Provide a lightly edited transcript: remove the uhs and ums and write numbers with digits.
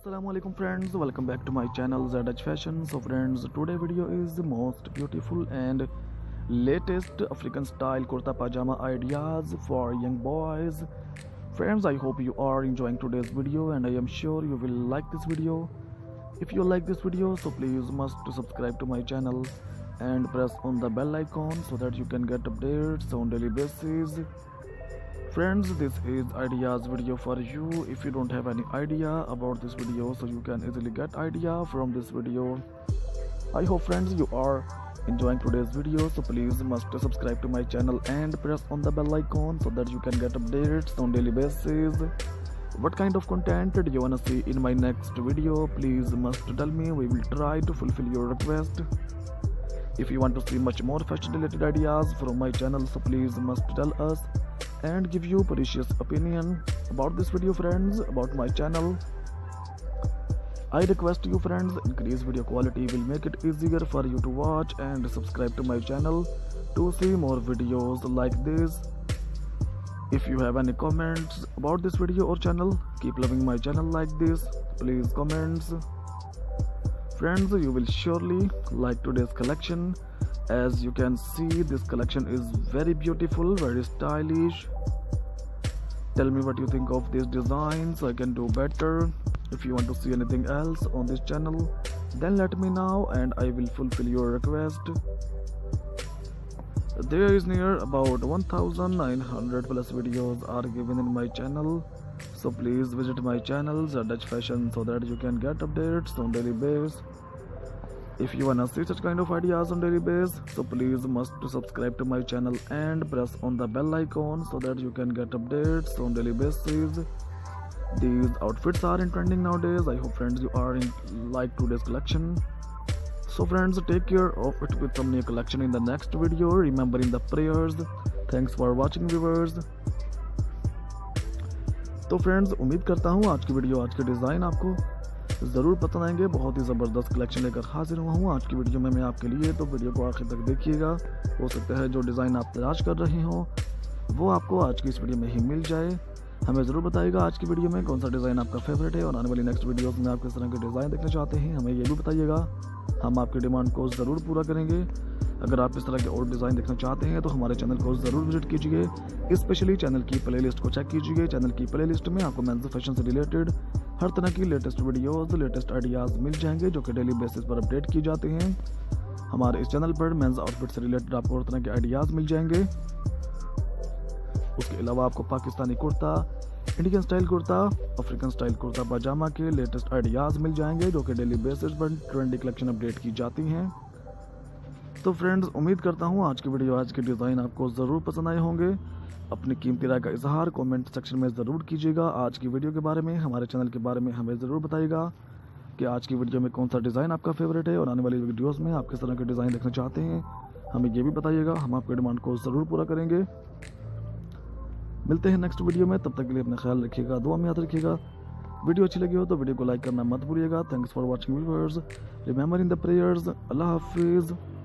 Assalamualaikum friends, welcome back to my channel ZH Fashion. So friends, today video is the most beautiful and latest African style kurta pajama ideas for young boys. Friends, I hope you are enjoying today's video and I am sure you will like this video. If you like this video, so please must subscribe to my channel and press on the bell icon so that you can get updates on daily basis. Friends, this is ideas video for you. If you don't have any idea about this video, so you can easily get idea from this video. I hope friends you are enjoying today's video, so please must subscribe to my channel and press on the bell icon so that you can get updates on daily basis. What kind of content do you wanna see in my next video? Please must tell me. We will try to fulfill your request. If you want to see much more fashion related ideas from my channel, so please must tell us and give you precious opinion about this video friends, about my channel. I request you friends, increase video quality will make it easier for you to watch and subscribe to my channel to see more videos like this. If you have any comments about this video or channel, keep loving my channel like this, please comments. Friends, you will surely like today's collection. As you can see, this collection is very beautiful, very stylish. Tell me what you think of these designs, I can do better. If you want to see anything else on this channel, then let me know and I will fulfill your request. There is near about 1900 plus videos are given in my channel. So please visit my channel ZH Fashion so that you can get updates on daily basis. If you wanna see such kind of ideas on daily basis, so please must subscribe to my channel and press on the bell icon so that you can get updates on daily basis. These outfits are in trending nowadays. I hope friends you are in like today's collection. So friends, take care of it with some new collection in the next video, remembering the prayers. Thanks for watching viewers. तो friends, उम्मीद करता हूँ आज की video, आज के design आपको ज़रूर पसंद आएंगे। बहुत ही ज़बरदस्त कलेक्शन लेकर हाजिर हुआ हूँ आज की वीडियो में मैं आपके लिए, तो वीडियो को आखिर तक देखिएगा। हो सकता है जो डिज़ाइन आप तलाश कर रहे हो वो आपको आज की इस वीडियो में ही मिल जाए। हमें ज़रूर बताइएगा आज की वीडियो में कौन सा डिज़ाइन आपका फेवरेट है और आने वाली नेक्स्ट वीडियोज़ में आप किस तरह के डिज़ाइन देखना चाहते हैं, हमें ये भी बताइएगा। हम आपकी डिमांड को ज़रूर पूरा करेंगे। अगर आप इस तरह के और डिज़ाइन देखना चाहते हैं तो हमारे चैनल को ज़रूर विजिट कीजिए। स्पेशली चैनल की प्लेलिस्ट को चेक कीजिए। चैनल की प्लेलिस्ट में आपको मेंस फैशन से रिलेटेड हर तरह की लेटेस्ट वीडियोस, लेटेस्ट आइडियाज़ मिल जाएंगे जो कि डेली बेसिस पर अपडेट की जाते हैं। हमारे इस चैनल पर मेंस आउटफिट से रिलेटेड आपको हर तरह के आइडियाज़ मिल जाएंगे। उसके अलावा आपको Pakistani kurta, Indian style kurta, African style kurta pyjama के लेटेस्ट आइडियाज़ मिल जाएंगे जो कि डेली बेसिस पर ट्रेंडी कलेक्शन अपडेट की जाती हैं। तो फ्रेंड्स, उम्मीद करता हूँ आज की वीडियो, आज के डिज़ाइन आपको ज़रूर पसंद आए होंगे। अपनी कीमती राय का इजहार कमेंट सेक्शन में ज़रूर कीजिएगा। आज की वीडियो के बारे में, हमारे चैनल के बारे में हमें ज़रूर बताइएगा कि आज की वीडियो में कौन सा डिज़ाइन आपका फेवरेट है और आने वाली वीडियोज़ में आप किस तरह के डिज़ाइन देखना चाहते हैं, हमें ये भी बताइएगा। हम आपके डिमांड को ज़रूर पूरा करेंगे। मिलते हैं नेक्स्ट वीडियो में, तब तक के लिए अपना ख्याल रखिएगा, दुआ में याद रखिएगा। वीडियो अच्छी लगी हो तो वीडियो को लाइक करना मत भूलिएगा। Thanks for watching viewers, remembering the prayers. Allah हाफिज़।